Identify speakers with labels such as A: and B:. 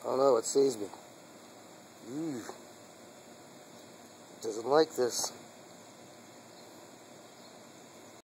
A: Oh no, it sees me. Doesn't like this.